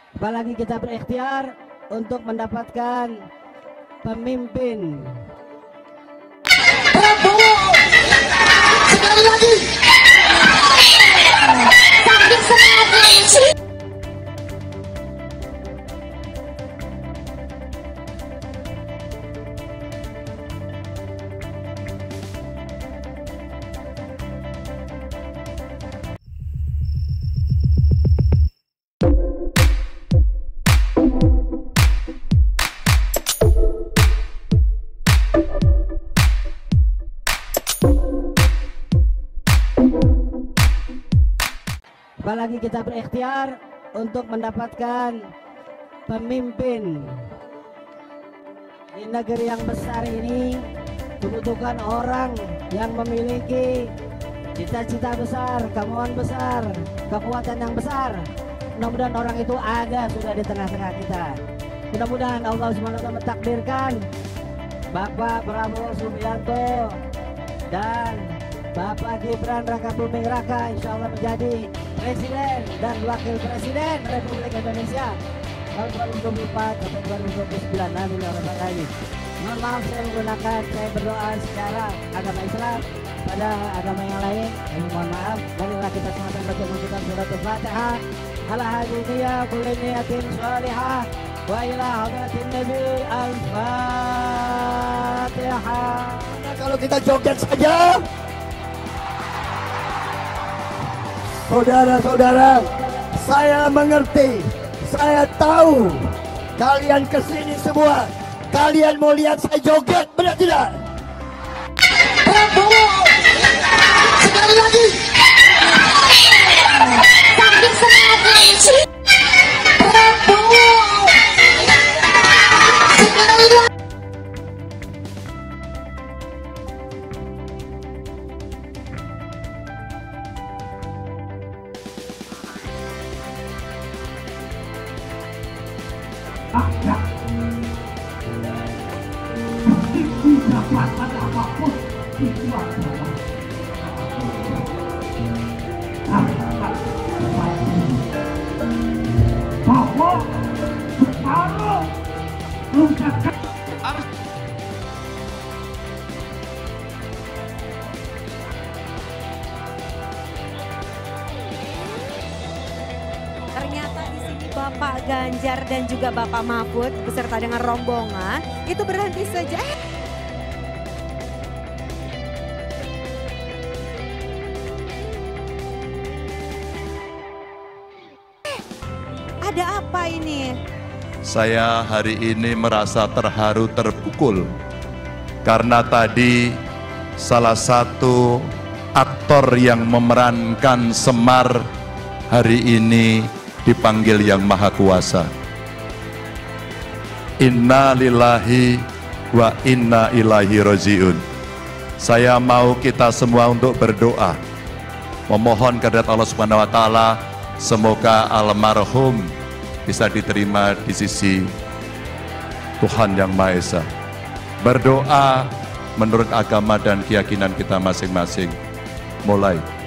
Apalagi kita berikhtiar untuk mendapatkan pemimpin. Prabowo sekali lagi. Saking semangatnya. Apalagi kita berikhtiar untuk mendapatkan pemimpin. Di negeri yang besar ini dibutuhkan orang yang memiliki cita-cita besar, kemauan besar, kekuatan yang besar. Mudah-mudahan orang itu ada sudah di tengah-tengah kita. Mudah-mudahan Allah SWT mentakdirkan Bapak Prabowo Subianto dan Bapak Gibran Raka Buming Raka insya Allah menjadi Presiden dan Wakil Presiden Republik Indonesia tahun 2024 sampai 2029. Amin ya rabbal alamin. Mohon maaf saya berdoa secara agama Islam pada agama yang lain. Kami mohon maaf. Marilah kita sama-sama baca surat Al-Fatihah. Ala hadiniya kulli niyatin shalihah wa ila hadratin Nabi Al-Fatihah. Nah, kalau kita joget saja, saudara-saudara, saya mengerti, saya tahu kalian kesini semua, kalian mau lihat saya joget, benar tidak? Prabowo sekali lagi. Saking semangatnya. Prabowo sekali lagi. Apapun tujuan bahwa separuh ungkapkan ternyata di sini Bapak Ganjar dan juga Bapak Mahfud beserta dengan rombongan itu berhenti saja. Ada apa ini? Saya hari ini merasa terharu terpukul karena tadi salah satu aktor yang memerankan Semar hari ini dipanggil Yang Maha Kuasa. Inna lillahi wa inna ilaihi rajiun. Saya mau kita semua untuk berdoa, memohon kepada Allah Subhanahu wa taala semoga almarhum bisa diterima di sisi Tuhan Yang Maha Esa. Berdoa menurut agama dan keyakinan kita masing-masing. Mulai.